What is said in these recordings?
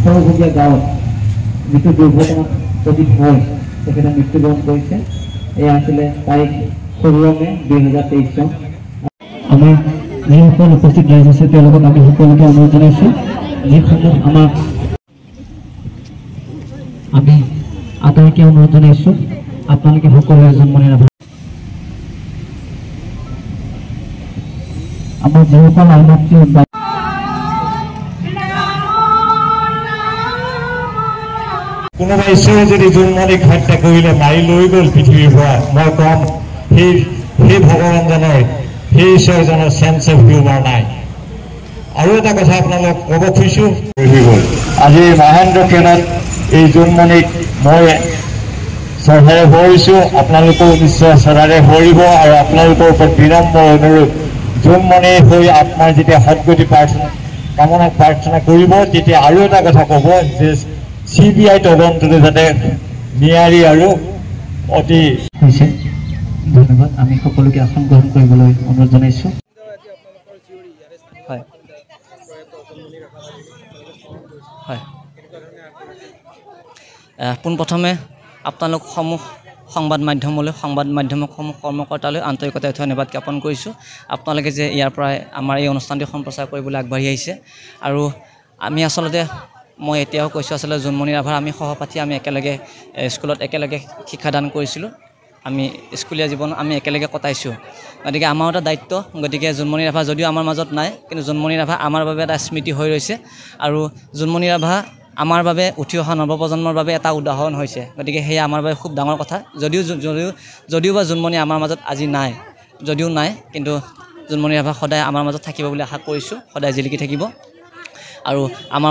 সৰভোগীয়া গাঁৱত যিটো দুৰ্ঘটনা পতিত হয় তেখেতে মৃত্যুবৰণ কৰিছে। এয়া আছিলে তাৰিখ 16 মে 2023 চন। আমাৰ যিসকল উপস্থিত ৰাইজ আছে তেওঁলোকক আমি সকলোকে অনুৰোধ জনাইছোঁ, যিসমূহ আমাক আমি আটাইকে অনুৰোধ জনাইছোঁ আপোনালোকে সকলোৱে জন্মনি ৰাভা আমাৰ যিসকল আইনত্ৰী কোনোবা ঈশ্বৰে যদি জন্মনিক হত্যা কৰিলে মাৰি লৈ গ'ল পৃথিৱীৰ পৰা, মই কম সেই ভগৱানজনৰ সেই ঈশ্বৰজনৰ চেঞ্চ অফ হিউমাৰ নাই। আৰু এটা কথা আপোনালোক ক'ব খুজিছোঁ, আজি মহেন্দ্ৰ ট্ৰেইনত এই জন্মনিক মই শ্ৰদ্ধাৰে সোঁৱৰিছোঁ। আপোনালোকেও নিশ্চয় শ্ৰদ্ধাৰে সোঁৱৰিব আৰু আপোনালোকৰ ওপৰত বিনম্ৰ অনুৰোধ, জন্মনি হৈ আপোনাৰ যেতিয়া সদগতি কামনা প্ৰাৰ্থনা কৰিব, তেতিয়া আৰু এটা কথা ক'ব যে CBI তদন্তটো যাতে নিয়াৰী আৰু অতি হৈছে। ধন্যবাদ। আমি সকলোকে আসন গ্ৰহণ কৰিবলৈ অনুৰোধ জনাইছোঁ। হয় হয় পোনপ্ৰথমে আপোনালোক সমূহ সংবাদ মাধ্যমক সমূহ কৰ্মকৰ্তালৈ আন্তৰিকতাৰে ধন্যবাদ জ্ঞাপন কৰিছোঁ। আপোনালোকে যে ইয়াৰ পৰাই আমাৰ এই অনুষ্ঠানটি সম্প্ৰচাৰ কৰিবলৈ আগবাঢ়ি আহিছে। আৰু আমি আচলতে মই এতিয়াও কৈছোঁ, আচলতে জোনমণি ৰাভাৰ আমি সহপাঠী, আমি একেলগে স্কুলত একেলগে শিক্ষাদান কৰিছিলোঁ, আমি স্কুলীয়া জীৱন আমি একেলগে কটাইছোঁ। গতিকে আমাৰ এটা দায়িত্ব। গতিকে জোনমণি ৰাভা যদিও আমাৰ মাজত নাই, কিন্তু জোনমণি ৰাভা আমাৰ বাবে এটা স্মৃতি হৈ ৰৈছে। আৰু জোনমণি ৰাভা আমাৰ বাবে উঠি অহা নৱপ্ৰজন্মৰ বাবে এটা উদাহৰণ হৈছে। গতিকে সেয়া আমাৰ বাবে খুব ডাঙৰ কথা। যদিও বা জোনমণি আমাৰ মাজত আজি নাই, কিন্তু জোনমণি ৰাভা সদায় আমাৰ মাজত থাকিব বুলি আশা কৰিছোঁ, সদায় জিলিকি থাকিব। আৰু আমাৰ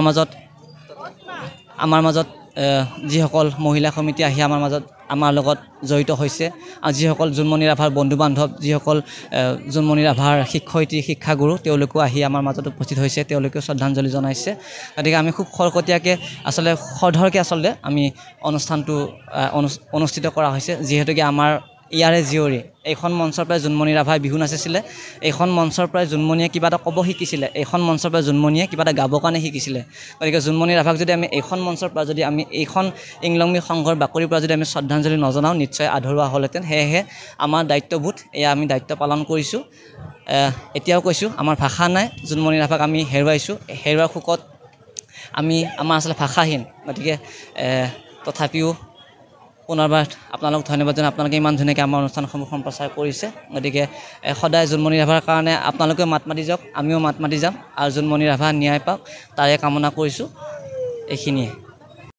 মাজত যিসকল মহিলা সমিতি আহি আমাৰ লগত জড়িত হৈছে, আৰু যিসকল জোনমণি ৰাভাৰ বন্ধু বান্ধৱ, যিসকল জোনমণি ৰাভাৰ শিক্ষয়িত্ৰী শিক্ষাগুৰু, তেওঁলোকেও আহি আমাৰ মাজত উপস্থিত হৈছে, তেওঁলোকেও শ্ৰদ্ধাঞ্জলি জনাইছে। গতিকে আমি খুব খৰতকীয়াকৈ খৰধৰকৈ আমি অনুষ্ঠানটো অনুষ্ঠিত কৰা হৈছে। যিহেতুকে আমাৰ ইয়াৰে জীয়ৰী এইখন মঞ্চৰ পৰাই জোনমণি ৰাভাই বিহু নাচিছিলে, এইখন মঞ্চৰ পৰাই জোনমণিয়ে কিবা এটা ক'ব শিকিছিলে, এইখন মঞ্চৰ পৰাই জোনমণিয়ে কিবা এটা গাবৰ কাৰণে শিকিছিলে। গতিকে জোনমণি ৰাভাক যদি আমি এইখন মঞ্চৰ পৰা যদি আমি এইখন ইংলংমী সংঘৰ বাকৰিৰ পৰা যদি আমি শ্ৰদ্ধাঞ্জলি নজনাওঁ, নিশ্চয় আধৰুৱা হ'লহেঁতেন। সেয়েহে আমাৰ দায়িত্ববোধ, এয়া আমি দায়িত্ব পালন কৰিছোঁ। এতিয়াও কৈছোঁ, আমাৰ ভাষা নাই, জোনমণি ৰাভাক আমি হেৰুৱাইছোঁ। হেৰুৱাৰ শোকত আমাৰ আচলতে ভাষাহীন। গতিকে তথাপিও পুনৰবাৰ আপোনালোক ধন্যবাদ জনাই, আপোনালোকে ইমান ধুনীয়াকৈ আমাৰ অনুষ্ঠানসমূহ সম্প্ৰচাৰ কৰিছে। গতিকে সদায় জোনমণি ৰাভাৰ কাৰণে আপোনালোকেও মাত মাতি যাওক, আমিও মাত মাতি যাম, আৰু জোনমণি ৰাভা ন্যায় পাওক তাৰে কামনা কৰিছোঁ। এইখিনিয়ে।